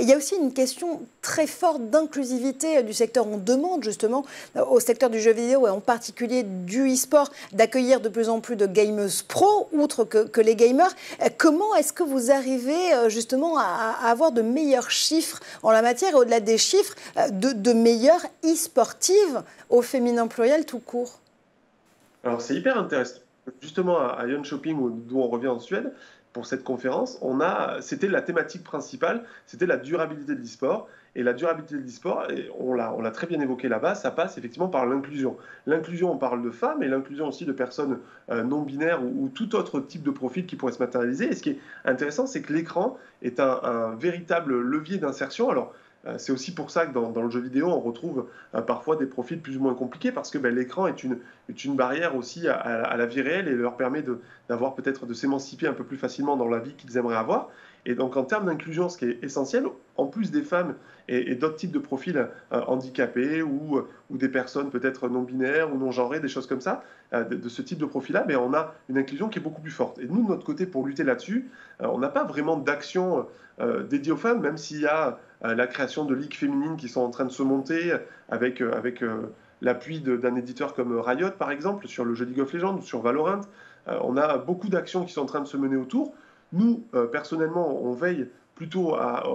il y a aussi une question très forte d'inclusivité du secteur. On demande justement au secteur du jeu vidéo et en particulier du e-sport d'accueillir de plus en plus de gamers pro, outre que les gamers. Comment est-ce que vous arrivez justement à avoir de meilleurs chiffres en la matière et au-delà des chiffres, de meilleures e-sportives au féminin pluriel tout court? Alors, c'est hyper intéressant. Justement, à Jönköping, d'où on revient en Suède, pour cette conférence, c'était la thématique principale, c'était la durabilité de l'e-sport. Et la durabilité de l'e-sport, et on l'a très bien évoqué là-bas, ça passe effectivement par l'inclusion. L'inclusion, on parle de femmes, et l'inclusion aussi de personnes non binaires ou tout autre type de profil qui pourrait se matérialiser. Et ce qui est intéressant, c'est que l'écran est un véritable levier d'insertion. Alors, c'est aussi pour ça que dans le jeu vidéo, on retrouve parfois des profils plus ou moins compliqués parce que l'écran est une barrière aussi à la vie réelle et leur permet d'avoir peut-être de s'émanciper un peu plus facilement dans la vie qu'ils aimeraient avoir. Et donc en termes d'inclusion, ce qui est essentiel, en plus des femmes et d'autres types de profils handicapés ou des personnes peut-être non binaires ou non genrées, des choses comme ça, de ce type de profil-là, mais on a une inclusion qui est beaucoup plus forte. Et nous, de notre côté, pour lutter là-dessus, on n'a pas vraiment d'action dédiée aux femmes, même s'il y a la création de ligues féminines qui sont en train de se monter avec l'appui d'un éditeur comme Riot, par exemple, sur le jeu League of Legends ou sur Valorant. On a beaucoup d'actions qui sont en train de se mener autour. Nous, personnellement, on veille plutôt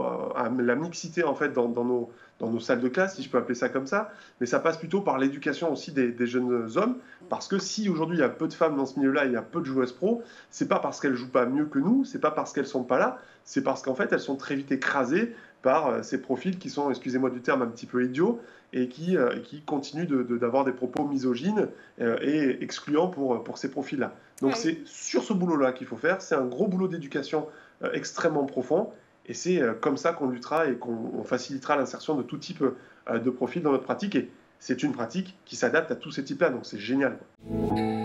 à la mixité en fait dans nos salles de classe, si je peux appeler ça comme ça, mais ça passe plutôt par l'éducation aussi des jeunes hommes, parce que si aujourd'hui il y a peu de femmes dans ce milieu-là, il y a peu de joueuses pro, c'est pas parce qu'elles jouent pas mieux que nous, c'est pas parce qu'elles sont pas là, c'est parce qu'en fait elles sont très vite écrasées par ces profils qui sont, excusez-moi du terme, un petit peu idiots et qui continuent d'avoir des propos misogynes et excluants pour ces profils-là. Donc Oui. c'est sur ce boulot-là qu'il faut faire, c'est un gros boulot d'éducation extrêmement profond, et c'est comme ça qu'on luttera et qu'on facilitera l'insertion de tout type de profil dans notre pratique, et c'est une pratique qui s'adapte à tous ces types-là, donc c'est génial.